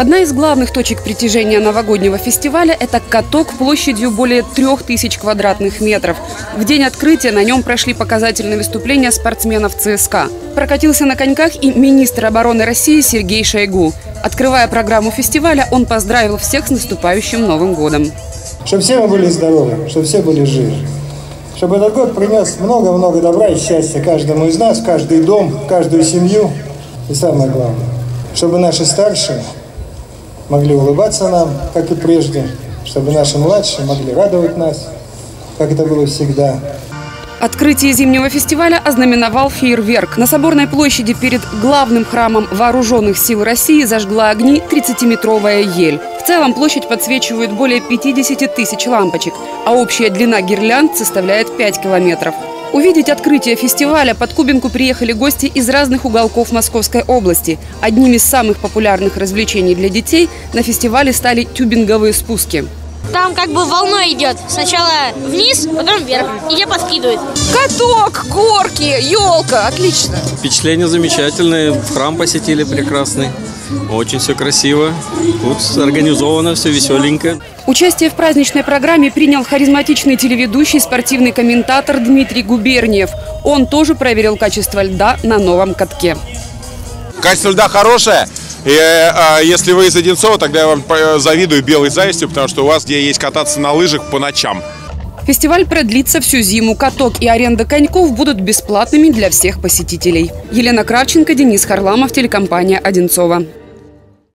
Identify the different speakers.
Speaker 1: Одна из главных точек притяжения новогоднего фестиваля – это каток площадью более 3000 квадратных метров. В день открытия на нем прошли показательные выступления спортсменов ЦСКА. Прокатился на коньках и министр обороны России Сергей Шойгу. Открывая программу фестиваля, он поздравил всех с наступающим Новым годом.
Speaker 2: Чтобы все мы были здоровы, чтобы все были живы. Чтобы этот год принес много-много добра и счастья каждому из нас, в каждый дом, в каждую семью. И самое главное, чтобы наши старшие могли улыбаться нам, как и прежде, чтобы наши младшие могли радовать нас, как это было всегда.
Speaker 1: Открытие зимнего фестиваля ознаменовал фейерверк. На Соборной площади перед главным храмом Вооруженных сил России зажгла огни 30-метровая ель. В целом площадь подсвечивают более 50 тысяч лампочек, а общая длина гирлянд составляет 5 километров. Увидеть открытие фестиваля под Кубинку приехали гости из разных уголков Московской области. Одним из самых популярных развлечений для детей на фестивале стали тюбинговые спуски.
Speaker 3: Там как бы волной идет. Сначала вниз, потом вверх. И тебя подкидывает.
Speaker 4: Каток, горки, елка. Отлично.
Speaker 5: Впечатления замечательные. Храм посетили прекрасный. Очень все красиво. Тут организовано, все веселенько.
Speaker 1: Участие в праздничной программе принял харизматичный телеведущий, спортивный комментатор Дмитрий Губерниев. Он тоже проверил качество льда на новом катке.
Speaker 6: Качество льда хорошее. И если вы из Одинцова, тогда я вам завидую белой завистью, потому что у вас где есть кататься на лыжах по ночам.
Speaker 1: Фестиваль продлится всю зиму. Каток и аренда коньков будут бесплатными для всех посетителей. Елена Кравченко, Денис Харламов, телекомпания «Одинцова».